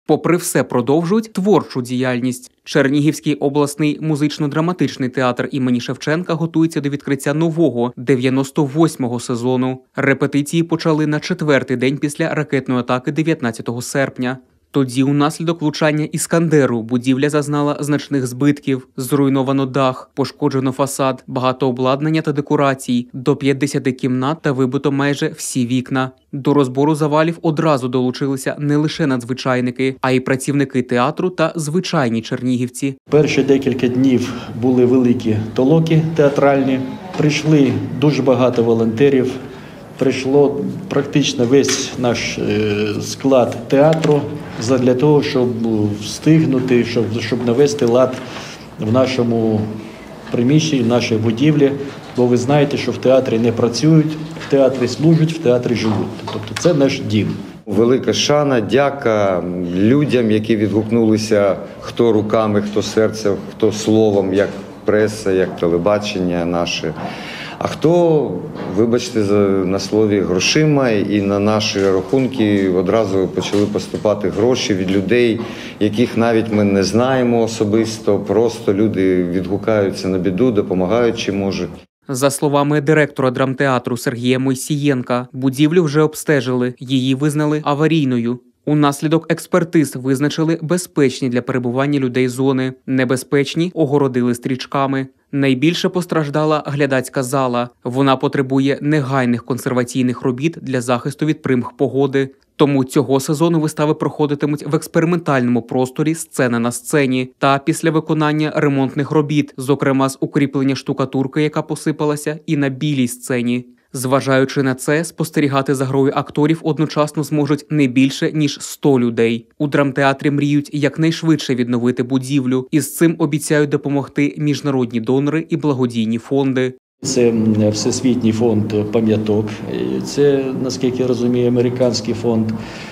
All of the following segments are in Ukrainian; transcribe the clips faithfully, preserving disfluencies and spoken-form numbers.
Попри все, продовжують творчу діяльність. Чернігівський обласний музично-драматичний театр імені Шевченка готується до відкриття нового, дев'яносто восьмого сезону. Репетиції почали на четвертий день після ракетної атаки дев'ятнадцятого серпня. Тоді унаслідок влучання «Іскандеру» будівля зазнала значних збитків. Зруйновано дах, пошкоджено фасад, багато обладнання та декорацій, до п'ятдесят кімнат та вибито майже всі вікна. До розбору завалів одразу долучилися не лише надзвичайники, а й працівники театру та звичайні чернігівці. Перші декілька днів були великі толоки театральні, прийшли дуже багато волонтерів, прийшло практично весь наш склад театру для того, щоб встигнути, щоб, щоб навести лад в нашому приміщенні, в нашій будівлі. Бо ви знаєте, що в театрі не працюють, в театрі служать, в театрі живуть. Тобто це наш дім. Велика шана, дяка людям, які відгукнулися хто руками, хто серцем, хто словом, як преса, як телебачення наше. А хто, вибачте, на слові, грошима, і на наші рахунки одразу почали поступати гроші від людей, яких навіть ми не знаємо особисто, просто люди відгукаються на біду, допомагають чи можуть. За словами директора драмтеатру Сергія Мойсієнка, будівлю вже обстежили, її визнали аварійною. Унаслідок експертиз визначили безпечні для перебування людей зони, небезпечні огородили стрічками. Найбільше постраждала глядацька зала. Вона потребує негайних консерваційних робіт для захисту від примх погоди. Тому цього сезону вистави проходитимуть в експериментальному просторі «Сцена на сцені» та після виконання ремонтних робіт, зокрема з укріплення штукатурки, яка посипалася, і на білій сцені. Зважаючи на це, спостерігати за грою акторів одночасно зможуть не більше, ніж сто людей. У драмтеатрі мріють якнайшвидше відновити будівлю, і з цим обіцяють допомогти міжнародні донори і благодійні фонди. Це Всесвітній фонд пам'яток, це, наскільки я розумію, американський фонд.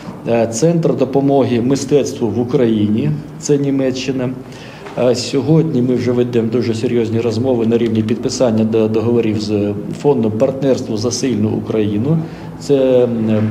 Центр допомоги мистецтву в Україні, це Німеччина. Сьогодні ми вже ведемо дуже серйозні розмови на рівні підписання договорів з фондом партнерства за сильну Україну. Це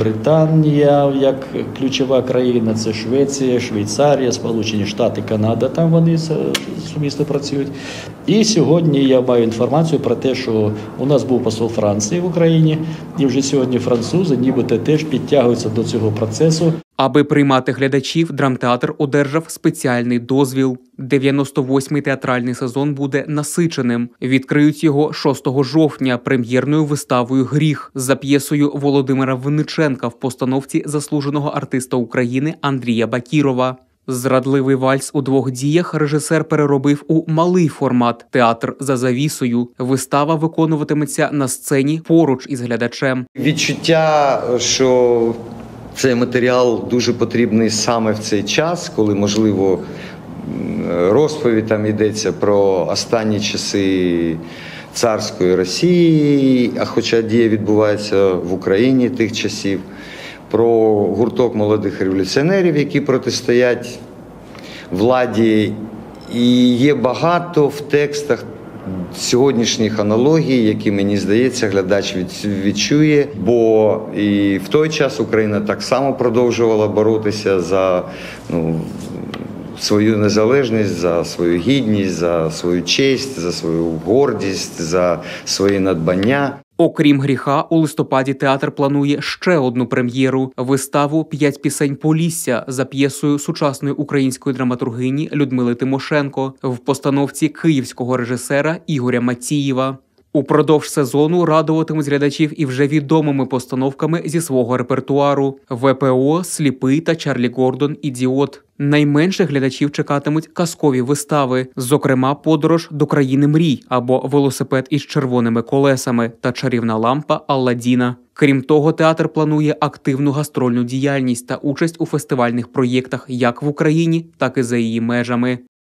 Британія як ключова країна, це Швеція, Швейцарія, Сполучені Штати, Канада, там вони сумісно працюють. І сьогодні я маю інформацію про те, що у нас був посол Франції в Україні, і вже сьогодні французи нібито теж підтягуються до цього процесу. Аби приймати глядачів, драмтеатр одержав спеціальний дозвіл. дев'яносто восьмий театральний сезон буде насиченим. Відкриють його шостого жовтня прем'єрною виставою «Гріх» за п'єсою Володимира Винниченка в постановці заслуженого артиста України Андрія Бакірова. Зрадливий вальс у двох діях режисер переробив у малий формат «Театр за завісою». Вистава виконуватиметься на сцені поруч із глядачем. Відчуття, що цей матеріал дуже потрібний саме в цей час, коли, можливо, розповідь там йдеться про останні часи царської Росії, а хоча дія відбувається в Україні тих часів, про гурток молодих революціонерів, які протистоять владі. І є багато в текстах сьогоднішніх аналогій, які, мені здається, глядач відчує, бо і в той час Україна так само продовжувала боротися за ну, свою незалежність, за свою гідність, за свою честь, за свою гордість, за свої надбання. Окрім «Гріха», у листопаді театр планує ще одну прем'єру – виставу «П'ять пісень Полісся» за п'єсою сучасної української драматургині Людмили Тимошенко в постановці київського режисера Ігоря Матієва. Упродовж сезону радуватимуть глядачів і вже відомими постановками зі свого репертуару – ВПО, «Сліпий» та «Чарлі Гордон. Ідіот». Найменше глядачів чекатимуть казкові вистави, зокрема «Подорож до країни мрій» або «Велосипед із червоними колесами» та «Чарівна лампа Алладіна». Крім того, театр планує активну гастрольну діяльність та участь у фестивальних проєктах як в Україні, так і за її межами.